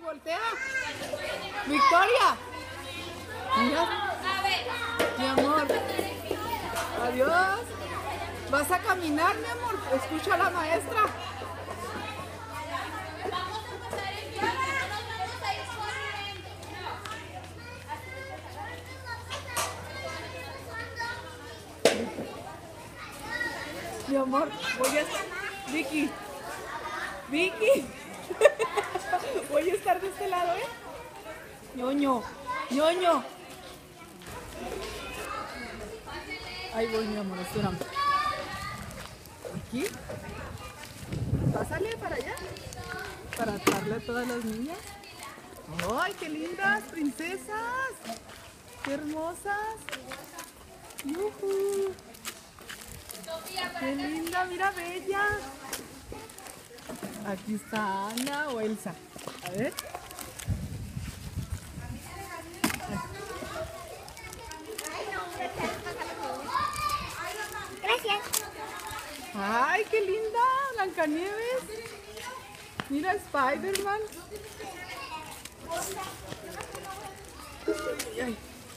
voltea. Victoria. Mira. Mi amor. Adiós. ¿Vas a caminar, mi amor? Escucha a la maestra. Mi amor, voy a estar... Vicky. Vicky. Voy a estar de este lado, ¿eh? Ñoño. Ñoño. Ahí voy, mi amor, espérame. Aquí. Pásale para allá. Para darle a todas las niñas. ¡Ay, qué lindas princesas! ¡Qué hermosas! ¡Yujú! ¡Qué linda! ¡Mira, Bella! Aquí está Ana o Elsa. A ver. Gracias. ¡Ay, qué linda! Blancanieves. Mira, Spider-Man. Ay.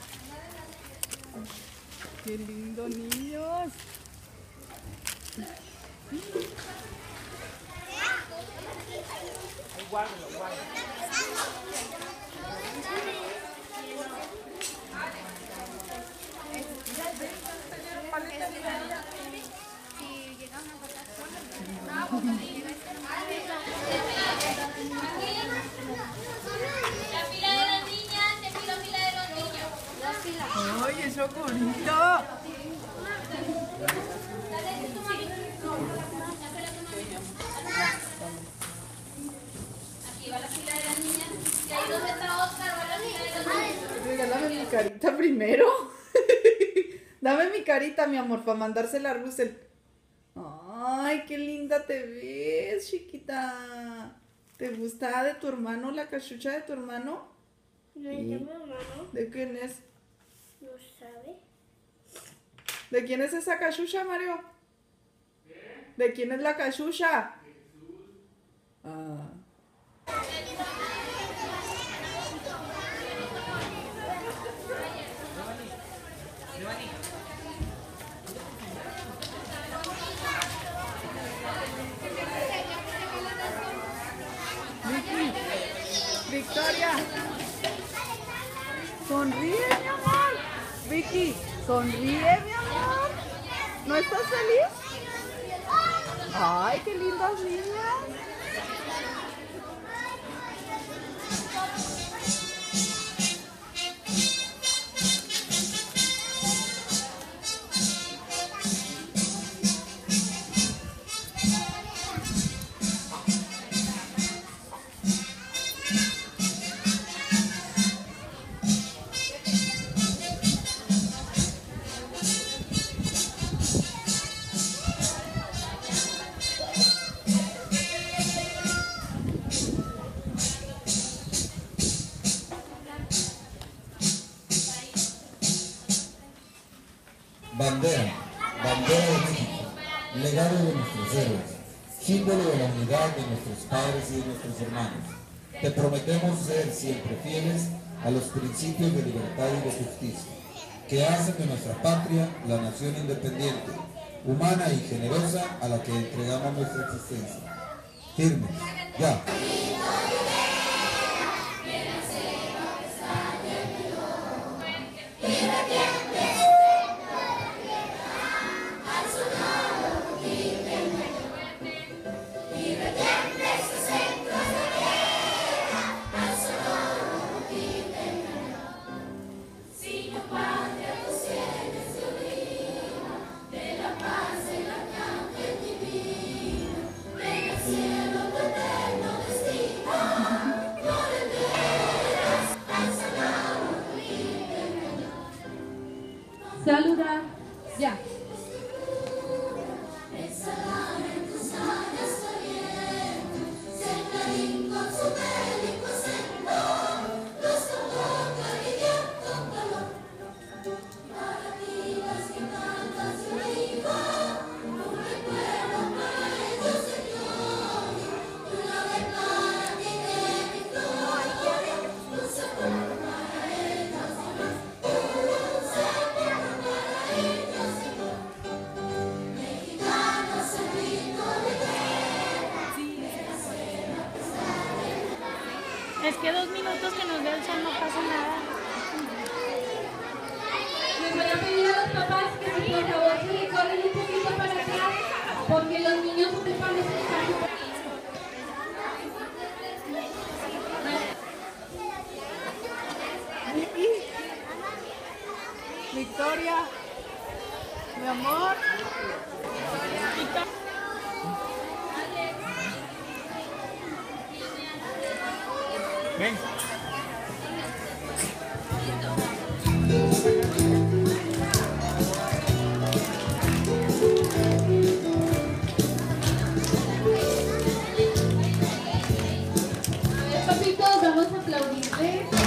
¡Qué lindo, niños! Guárdalo, guárdalo. Si llegamos a votar La fila de las niñas, te pido fila de los niños. ¡Ay, eso bonito! Aquí va la fila de las niñas. Y ahí donde está Oscar va la fila de los niños. Regálame mi carita primero. Dame mi carita, mi amor, para mandársela a Russell. Ay, qué linda te ves, chiquita. ¿Te gusta de tu hermano, la cachucha de tu hermano? ¿No es de mi hermano? ¿De quién es? ¿No sabe? ¿De quién es esa cachucha, Mario? ¿De quién es la cachucha? Ah. Vicky, Victoria, sonríe, mi amor. Vicky, sonríe, mi amor. ¿No estás feliz? Ay, qué lindas niñas. Bandera, bandera de México, legado de nuestros héroes, símbolo de la unidad de nuestros padres y de nuestros hermanos. Te prometemos ser siempre fieles a los principios de libertad y de justicia, que hacen de nuestra patria la nación independiente, humana y generosa a la que entregamos nuestra existencia. Firmes, ya. Saludar ya. Es que 2 minutos que nos dé el sol no pasa nada. Les voy a pedir a los papás que si por favor se recorren un poquito para atrás, porque los niños se parecen tanto. Victoria, mi amor. Ven. A ver, papitos, vamos a aplaudirle.